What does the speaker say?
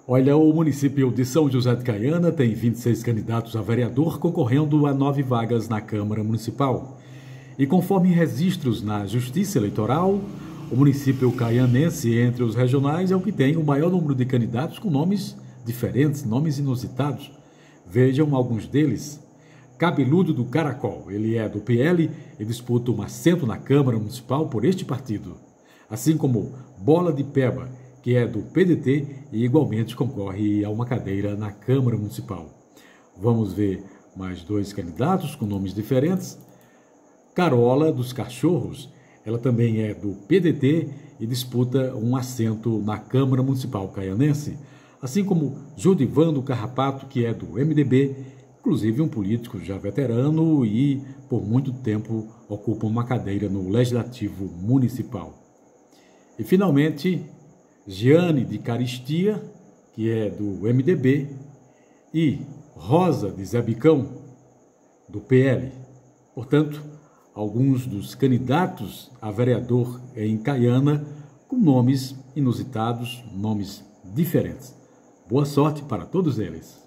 Olha, o município de São José de Caiana tem 26 candidatos a vereador concorrendo a 9 vagas na Câmara Municipal. E conforme registros na Justiça Eleitoral, o município caianense, entre os regionais, é o que tem o maior número de candidatos com nomes diferentes, nomes inusitados. Vejam alguns deles. Cabeludo do Caracol, ele é do PL e disputa um assento na Câmara Municipal por este partido. Assim como Bola de Peba, que é do PDT e igualmente concorre a uma cadeira na Câmara Municipal. Vamos ver mais 2 candidatos com nomes diferentes. Carola dos Cachorros, ela também é do PDT e disputa um assento na Câmara Municipal caianense, assim como Judivando Carrapato, que é do MDB, inclusive um político já veterano e por muito tempo ocupa uma cadeira no Legislativo Municipal. E finalmente, Giane de Caristia, que é do MDB, e Rosa de Zé Bicão, do PL. Portanto, alguns dos candidatos a vereador em Caiana com nomes inusitados, nomes diferentes. Boa sorte para todos eles.